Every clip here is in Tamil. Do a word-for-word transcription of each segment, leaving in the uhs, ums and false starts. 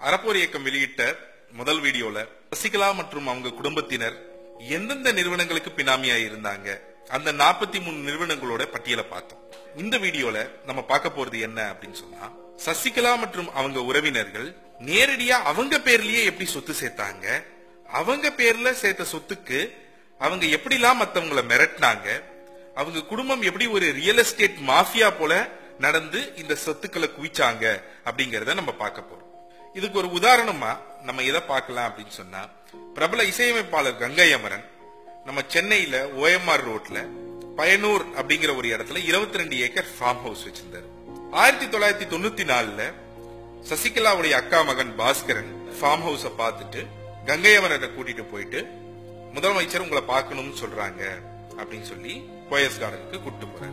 அறப்போர் இயக்கம் வெளியிட்ட முதல் வீடியோல சசிகலா மற்றும் அவங்க குடும்பத்தினர் எந்தெந்த நிறுவனங்களுக்கு பினாமியா இருந்தாங்க அந்த நாற்பத்தி மூணு நிறுவனங்களோட பட்டியலை பார்த்தோம். இந்த வீடியோல நம்ம பார்க்க போறது என்ன அப்படின்னு சொன்னா, சசிகலா மற்றும் அவங்க உறவினர்கள் நேரடியா அவங்க பேர்லயே எப்படி சொத்து சேர்த்தாங்க, அவங்க பேர்ல சேர்த்த சொத்துக்கு அவங்க எப்படிலாம் மத்தவங்களை மிரட்டினாங்க, அவங்க குடும்பம் எப்படி ஒரு ரியல் எஸ்டேட் மாஃபியா போல நடந்து இந்த சொத்துக்களை குவிச்சாங்க அப்படிங்கறத நம்ம பார்க்க போறோம். இதுக்கு ஒரு உதாரணமா நம்ம எதை பார்க்கலாம் அப்படின்னு சொன்னா, பிரபல இசையமைப்பாளர் கங்கை அமரன் நம்ம சென்னையில ஓஎம்ஆர் ரோட்ல பயனூர் அப்படிங்கிற ஒரு இடத்துல இருபத்தி ரெண்டு ஏக்கர் ஃபார்ம் ஹவுஸ் வச்சிருந்தாரு. ஆயிரத்தி தொள்ளாயிரத்தி தொண்ணூத்தி நாலுல சசிகலாவுடைய அக்கா மகன் பாஸ்கரன் ஃபார்ம் ஹவுஸ பார்த்துட்டு கங்கை அமரனை கூட்டிட்டு போயிட்டு முதலமைச்சர் உங்களை பார்க்கணும்னு சொல்றாங்க அப்படின்னு சொல்லி போயஸ் கார்டனுக்கு கூட்டு போறாரு.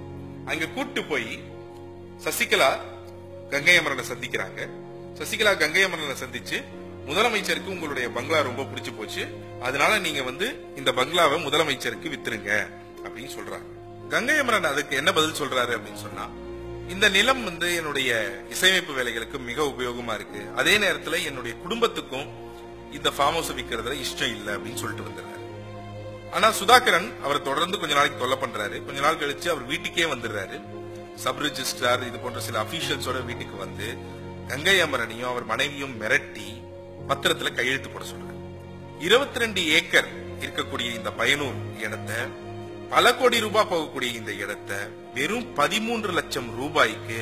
அங்க கூட்டு போய் சசிகலா கங்கை அமரனை சந்திக்கிறாங்க. சசிகலா கங்கை அமரனை சந்திச்சு முதலமைச்சருக்கு உங்களுடைய பங்களா ரொம்ப பிடிச்சு போச்சு, அதனால நீங்க வந்து இந்த பங்களாவை முதலமைச்சருக்கு வித்துருங்க அப்படின்னு சொல்றாங்க. கங்கை அமரன் அதுக்கு என்ன பதில் சொல்றாரு அப்படின்னு சொன்னா, இந்த நிலம் வந்து என்னுடைய இசையமைப்பு வேலைகளுக்கு மிக உபயோகமா இருக்கு, அதே நேரத்துல என்னுடைய குடும்பத்துக்கும் இந்த ஃபார்ம் ஹவுஸ் விற்கிறதுல இஷ்டம் இல்லை அப்படின்னு சொல்லிட்டு வந்துடுறாரு. ஆனா சுதாகரன் அவரை தொடர்ந்து கொஞ்ச நாளைக்கு தொல்லை பண்றாரு. கொஞ்ச நாள் கழிச்சு அவர் வீட்டுக்கே வந்துடுறாரு. சப் ரிஜிஸ்ட்ரார் இது போன்ற சில அபிஷியல்ஸோட வீட்டுக்கு வந்து கங்கை அமரனையும் அவர் மனைவியும் மிரட்டி பத்திரத்துல கையெழுத்து போட சொல்றாரு. இருபத்தி ரெண்டு ஏக்கர் இருக்கக்கூடிய இந்த பயனூர் இடத்தை, பல கோடி ரூபாய் போகக்கூடிய இந்த இடத்தை வெறும் பதிமூன்று லட்சம் ரூபாய்க்கு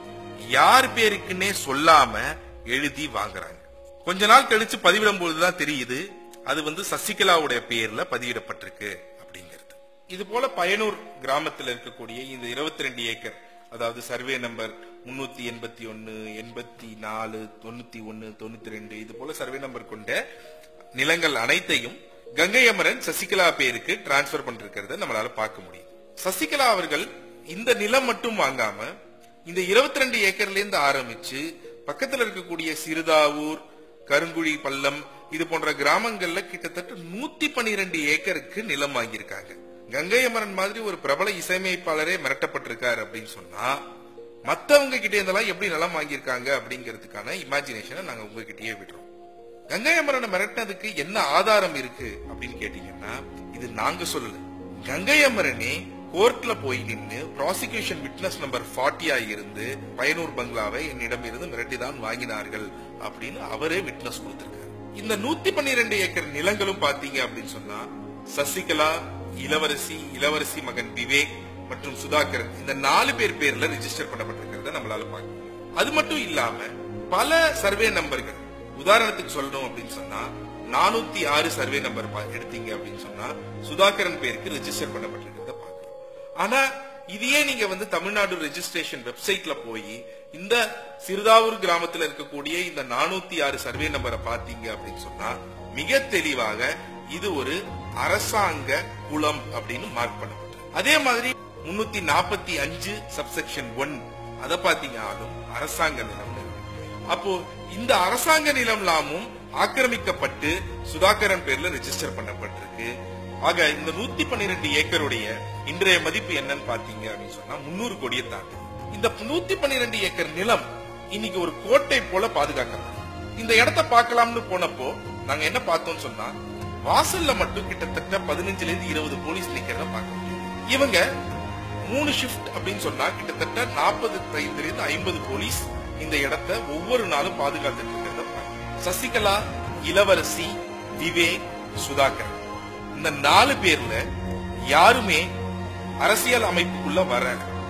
யார் பேருக்குன்னே சொல்லாம எழுதி வாங்குறாங்க. கொஞ்ச நாள் கழிச்சு பதிவிடும் போதுதான் தெரியுது அது வந்து சசிகலாவுடைய பேர்ல பதிவிடப்பட்டிருக்கு அப்படிங்கிறது. இது போல பயனூர் கிராமத்தில் இருக்கக்கூடிய இந்த இருபத்தி ரெண்டு ஏக்கர், அதாவது சர்வே நம்பர் முன்னூத்தி எண்பத்தி ஒன்னு எண்பத்தி நாலு தொண்ணூத்தி ஒன்னு தொண்ணூத்தி ரெண்டு இது போல சர்வே நம்பர் கொண்ட நிலங்கள் அனைத்தையும் கங்கை அமரன் சசிகலா பேருக்கு டிரான்ஸ்பர் பண்ணிருக்கிறத நம்மளால பார்க்க முடியும். சசிகலா அவர்கள் இந்த நிலம் மட்டும் வாங்காம இந்த இருபத்தி ரெண்டு ஏக்கர்ல இருந்து ஆரம்பிச்சு பக்கத்துல இருக்கக்கூடிய சிறுதாவூர், கருங்குழி பள்ளம் இது போன்ற கிராமங்கள்ல கிட்டத்தட்ட நூத்தி பன்னிரெண்டு ஏக்கருக்கு நிலம் வாங்கியிருக்காங்க. கங்கை அமரன் மாதிரி ஒரு பிரபல இசையமைப்பாளரே மிரட்டப்பட்டிருக்காரு அப்படின்னு சொன்னா, மத்தவங்க கிட்டே இருந்தெல்லாம் எப்படி நிலம் வாங்கியிருக்காங்க அப்படிங்கிறதுக்கான இமேஜினேஷனை நாங்க உங்ககிட்டயே விடுறோம். கங்கை அமரனை மிரட்டினதுக்கு என்ன ஆதாரம் இருக்கு அப்படின்னு கேட்டீங்கன்னா, இது நாங்க சொல்லல. கங்கை அமரனே கோர்ட்ல போய் நின்று ப்ராசிக்யூஷன் விட்னஸ் நம்பர் நாற்பது இருந்து பயனூர் பங்களாவை என்னிடம் இருந்து மிரட்டிதான் வாங்கினார்கள் அப்படின்னு அவரே விட்னஸ் கொடுத்திருக்காரு. இந்த நூத்தி பன்னிரெண்டு ஏக்கர் நிலங்களும் பாத்தீங்க அப்படின்னு சொன்னா, சசிகலா, இளவரசி, இளவரசி மகன் விவேக் மற்றும் சுதாகரன் இந்த நாலு பேர் பேர்ல ரிஜிஸ்டர் பண்ணப்பட்டிருக்கிறத நம்மளால பார்க்க. அது மட்டும் இல்லாம பல சர்வே நம்பர்கள், உதாரணத்துக்கு சொல்லணும் அப்படின்னு சொன்னா நானூத்தி ஆறு சர்வே நம்பர் எடுத்தீங்க அப்படின்னு சொன்னா சுதாகரன் பேருக்கு ரிஜிஸ்டர் பண்ணப்பட்டிருக்கிறத பார்க்கலாம். ஆனா இதையே நீங்க வந்து தமிழ்நாடு ரெஜிஸ்ட்ரேஷன் வெப்சைட்ல போய் இந்த சிறுதாவூர் கிராமத்துல இருக்கக்கூடிய இந்த நானூத்தி ஆறு சர்வே நம்பரை பாத்தீங்க அப்படின்னு சொன்னா மிக தெளிவாக இது ஒரு அரசாங்க குளம் அப்படின்னு மார்க் பண்ணப்பட்டது. அதே மாதிரி முன்னூத்தி நாற்பத்தி அஞ்சு சப்செக்ஷன் ஒன் அதை பாத்தீங்கன்னாலும் அரசாங்க நிலம். அப்போ இந்த அரசாங்க நிலம்லாமும் ஆக்கிரமிக்கப்பட்டு சுதாகரன் பேர்ல ரெஜிஸ்டர் பண்ணப்பட்டிருக்கு. ஆக இந்த நூத்தி பன்னிரெண்டு ஏக்கருடைய இன்றைய மதிப்பு என்னன்னு பாத்தீங்க அப்படின்னு சொன்னா முன்னூறு கோடியை தாண்டி. இந்த நூத்தி பன்னிரெண்டு ஏக்கர் நிலம் இன்னைக்கு ஒரு கோட்டை போல பாதுகாக்கலாம். இந்த இடத்தை பார்க்கலாம்னு போனப்போ நாங்க என்ன பார்த்தோம்னு சொன்னா, வாசல்ல மட்டும் கிட்டத்தட்ட பதினஞ்சுல இருந்து இருபது போலீஸ் நிக்கிறத பார்க்க முடியும். இவங்க மூணு ஷிப்ட் அப்படின்னு சொன்னா கிட்டத்தட்ட நாற்பது ஐந்துல இருந்து ஐம்பது போலீஸ் இந்த இடத்தை ஒவ்வொரு நாளும் பாதுகாத்துட்டு இருக்கிறத பார்க்க. சசிகலா, இளவரசி, விவேக், சுதாகர் இந்த நாலு பேர்ல யாருமே அரசியல் அமைப்புக்குள்ள வர,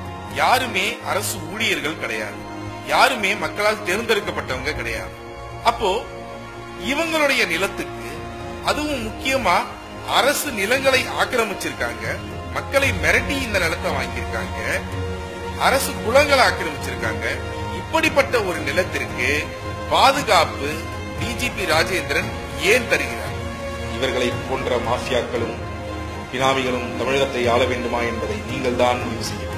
யாருமே அரசு ஊழியர்கள் கிடையாது, யாருமே மக்களால் தேர்ந்தெடுக்கப்பட்டவங்க கிடையாது. அப்போ இவங்களுடைய நிலத்துக்கு, அதுவும் முக்கியமா அரசு நிலங்களை ஆக்கிரமிச்சிருக்காங்க, மக்களை மிரட்டி இந்த நிலத்தை வாங்கியிருக்காங்க, அரசு குளங்களை ஆக்கிரமிச்சிருக்காங்க. இப்படிப்பட்ட ஒரு நிலத்திற்கு பாதுகாப்பு டிஜிபி ராஜேந்திரன் ஏன் தருகிறார்? இவர்களை போன்ற மாஃபியாக்களும் பினாமிகளும் தமிழகத்தை ஆள வேண்டுமா என்பதை நீங்கள் தான் முடிவு செய்ய